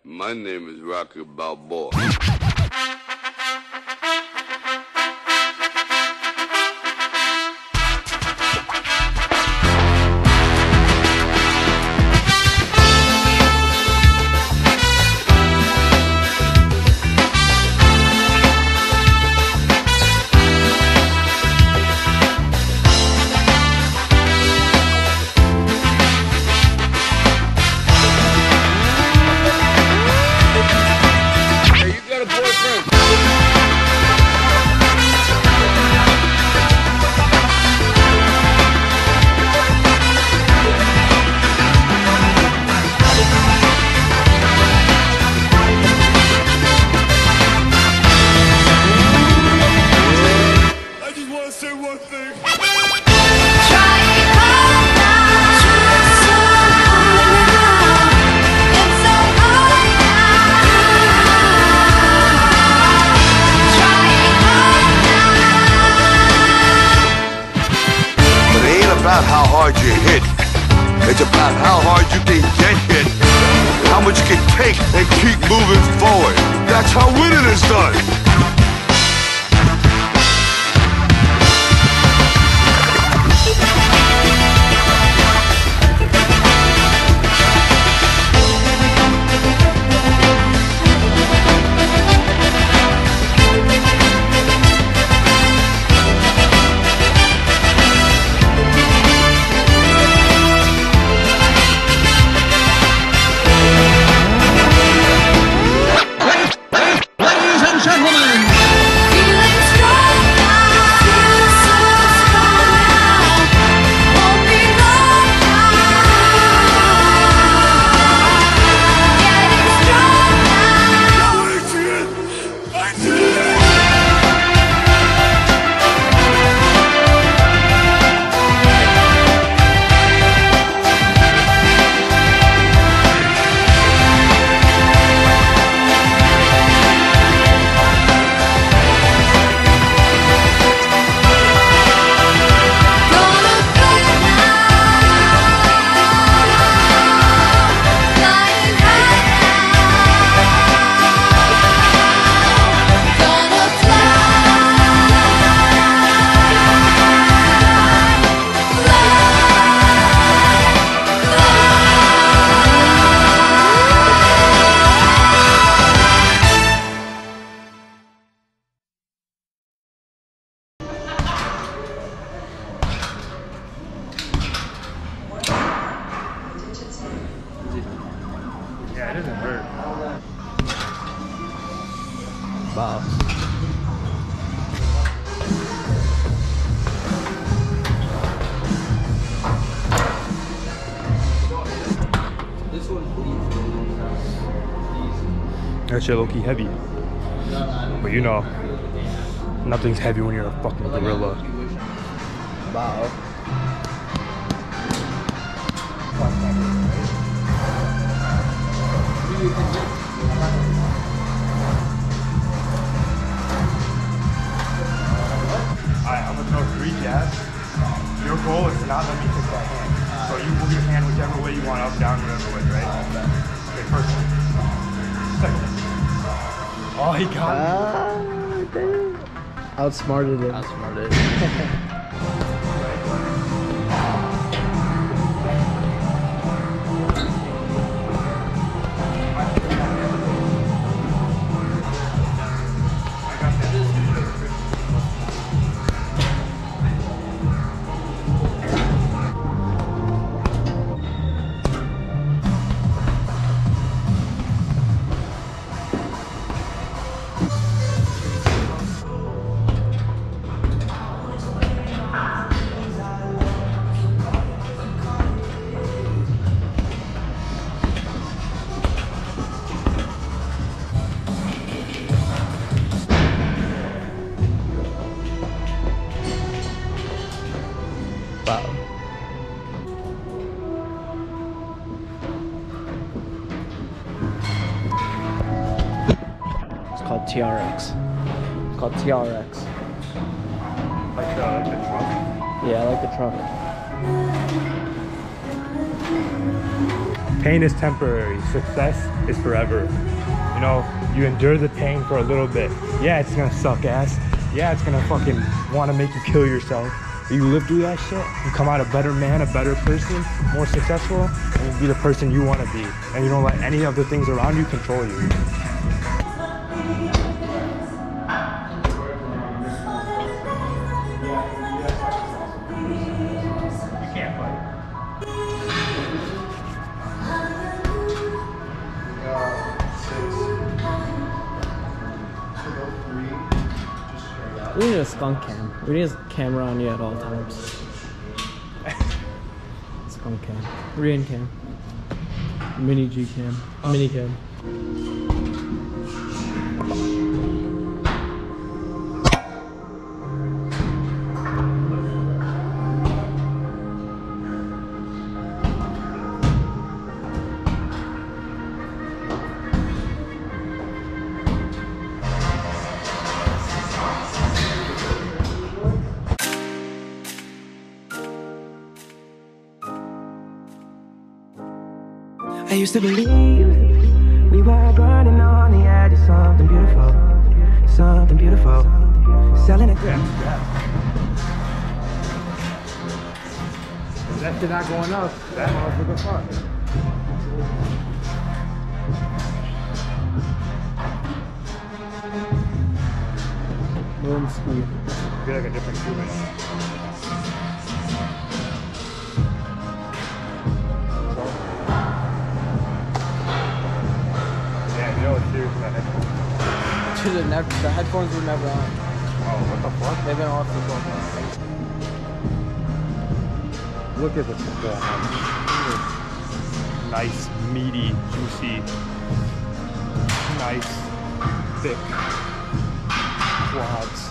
My name is Rocky Balboa. About how hard you hit. It's about how hard you can get hit, how much you can take and keep moving forward. That's how winning is done. Yeah, it doesn't hurt. Wow. That shit low-key heavy. But you know, nothing's heavy when you're a fucking gorilla. Wow. Alright, I'm gonna throw 3 jabs. Your goal is to not let me take that hand. So you move your hand whichever way you want, up, down, whatever way, right? Okay, first one. Second one. Oh, he got me. Outsmarted him. Outsmarted. Wow. It's called TRX. It's called TRX. Like the truck? Yeah, I like the truck. Pain is temporary, success is forever. You know, you endure the pain for a little bit. Yeah, it's gonna suck ass. Yeah, it's gonna fucking wanna make you kill yourself. But you live through that shit, you come out a better man, a better person, more successful, and you be the person you wanna be. And you don't let any of the things around you control you. We need a skunk cam. We need a camera on you at all times. Skunk cam. Rian cam. Mini G cam. Mini cam. I used to believe we were burning on the edge of something beautiful, something beautiful, selling it. That shit not going up, that motherfucker fuck. Boom speed. I feel like a different human. Dude, the headphones were never on. Oh, what the fuck? They've been off the phone. Look at this nice, meaty, juicy, nice, thick quads.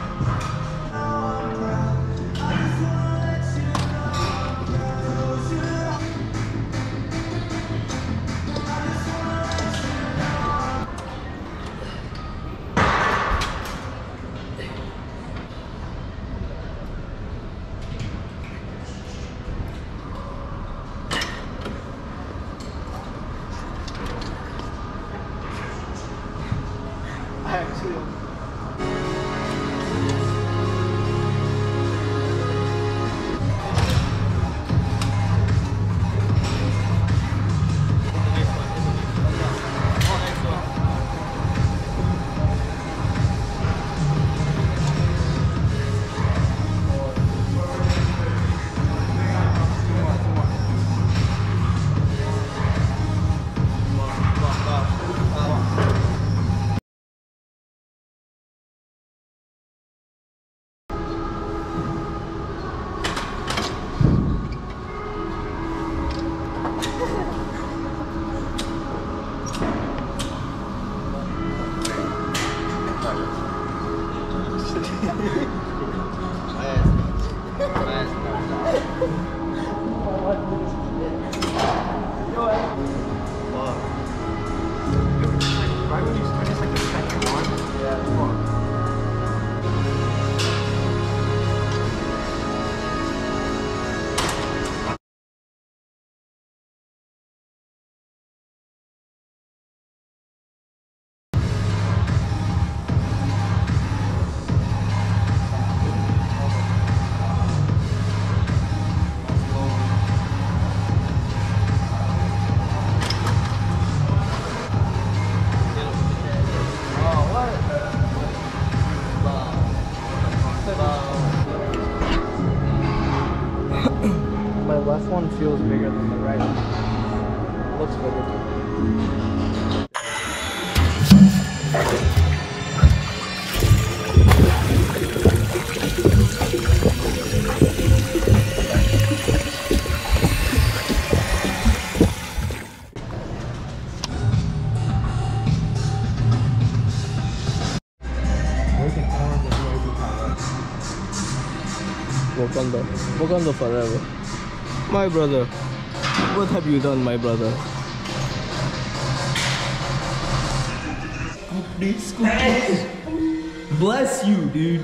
My left one feels bigger than the right one. Looks bigger too. Wakanda forever. My brother, what have you done, my brother? Bless you, dude.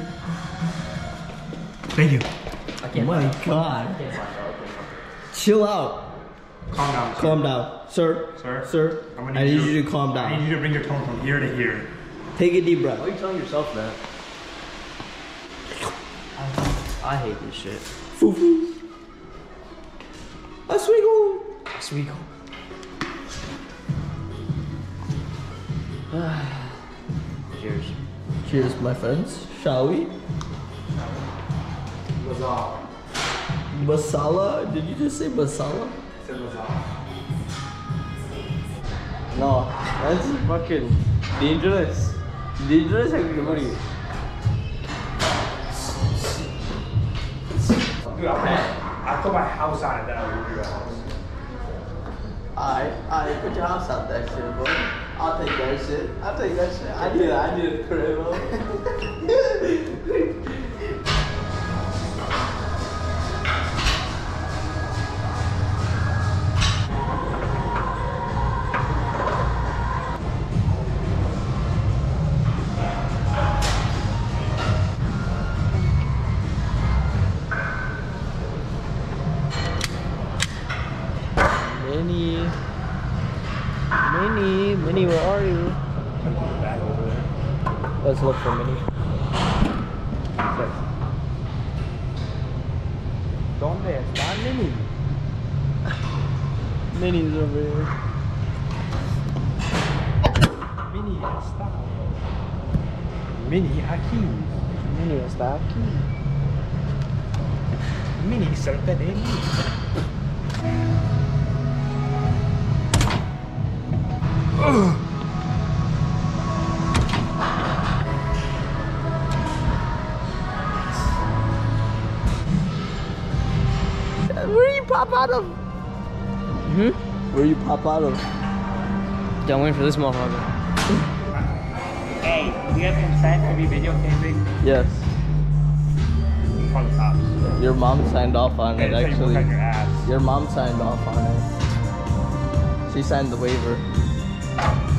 Thank you. Oh my god. Chill out. Calm down. Sir. Calm down. Sir. Sir. Sir. I need you to calm down. I need you to bring your tone from here to here. Take a deep breath. Why are you telling yourself that? I hate this shit. Foo-foo. Oswego. Oswego. Cheers. Cheers, my friends. Shall we? Masala? Did you just say masala? I said lasagna. No, that's fucking dangerous. Dangerous activity. Dude, I put my house on it, then I'll move your house. I put your house out that shit, bro. I'll take that shit. I'll take that shit. I did it, crib, bro. Minnie, where are you? Back over there. Let's look for Minnie. ¿Dónde está Minnie? Minnie's over here. Minnie está. Minnie aquí. Minnie está aquí. Minnie cerca de mí. Where you pop out of? Where you pop out of? Yeah, I'm waiting for this motherfucker. Hey, do you have consent to be videotaping? Yes. On the cops. Your mom signed off on it, Hey, actually. look on your ass. Your mom signed off on it. She signed the waiver.